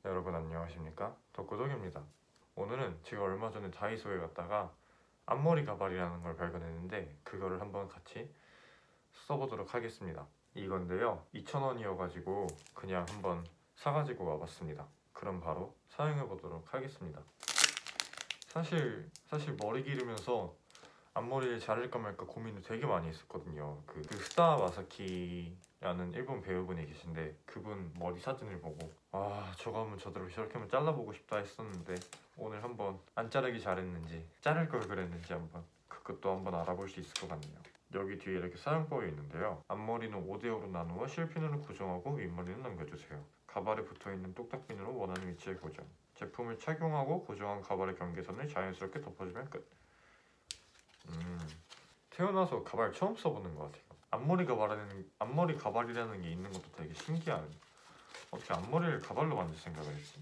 여러분 안녕하십니까? 덕구덕입니다. 오늘은 제가 얼마 전에 다이소에 갔다가 앞머리 가발이라는 걸 발견했는데 그거를 한번 같이 써보도록 하겠습니다. 이건데요, 2,000원이어가지고 그냥 한번 사가지고 와봤습니다. 그럼 바로 사용해보도록 하겠습니다. 사실 머리 기르면서 앞머리를 자를까 말까 고민을 되게 많이 했었거든요. 그 스타 마사키라는 일본 배우분이 계신데 그분 머리 사진을 보고 저거 한번 저대로 저렇게 한번 잘라보고 싶다 했었는데 오늘 한번 안 자르기 잘했는지 자를 걸 그랬는지 한번 그것도 한번 알아볼 수 있을 것 같네요. 여기 뒤에 이렇게 사용법이 있는데요, 앞머리는 5대5로 나누어 실핀으로 고정하고 윗머리는 남겨주세요. 가발에 붙어있는 똑딱핀으로 원하는 위치에 고정. 제품을 착용하고 고정한 가발의 경계선을 자연스럽게 덮어주면 끝. 태어나서 가발 처음 써보는 것 같아요. 앞머리 가발이라는 게 있는 것도 되게 신기하네. 어떻게 앞머리를 가발로 만들 생각을 했지?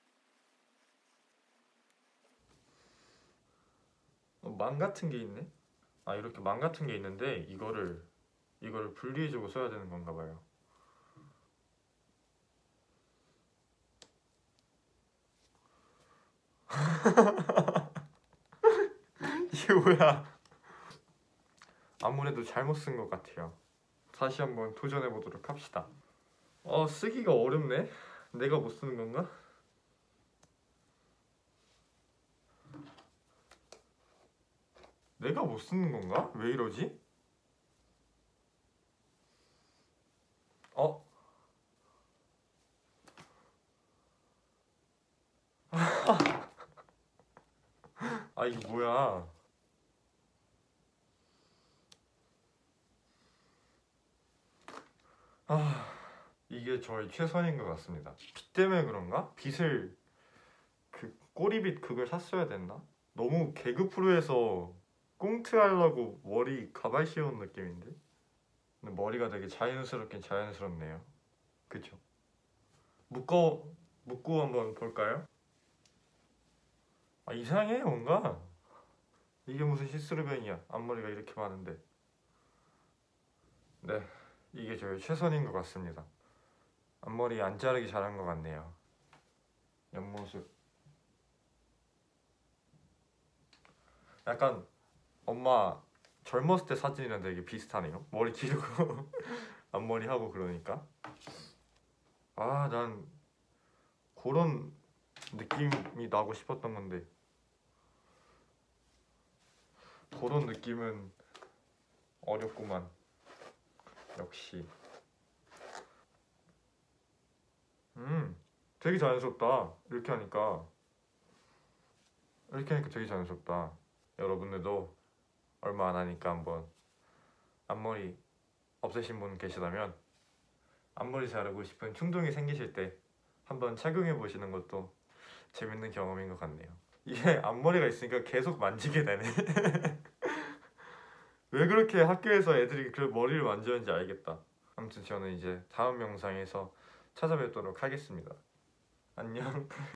망 같은 게 있네? 이렇게 망 같은 게 있는데 이거를 분리해주고 써야 되는 건가 봐요. 이게 뭐야? 아무래도 잘못 쓴 것 같아요. 다시 한번 도전해보도록 합시다. 쓰기가 어렵네? 내가 못 쓰는 건가? 내가 못 쓰는 건가? 왜 이러지? 이게 뭐야? 이게 저의 최선인 것 같습니다. 빛 때문에 그런가? 빛을 꼬리빗 그걸 샀어야 됐나? 너무 개그 프로에서 꽁트 하려고 머리 가발 씌운 느낌인데? 근데 머리가 되게 자연스럽긴 자연스럽네요. 그쵸? 묶고 한번 볼까요? 이상해 뭔가. 이게 무슨 시스루벤이야. 앞머리가 이렇게 많은데. 네, 이게 저의 최선인 것 같습니다. 앞머리 안 자르기 잘한 것 같네요. 옆모습 약간 엄마 젊었을 때 사진이랑 되게 비슷하네요. 머리 기르고 앞머리 하고 그러니까. 난 그런 느낌이 나고 싶었던 건데 그런 느낌은 어렵구만. 역시 되게 자연스럽다. 이렇게 하니까 되게 자연스럽다. 여러분들도 얼마 안 하니까 한번 앞머리 없으신 분 계시다면 앞머리 자르고 싶은 충동이 생기실 때 한번 착용해 보시는 것도 재밌는 경험인 것 같네요. 이게 앞머리가 있으니까 계속 만지게 되네. 왜 그렇게 학교에서 애들이 그 머리를 만지는지 알겠다. 아무튼 저는 이제 다음 영상에서 찾아뵙도록 하겠습니다. 안녕.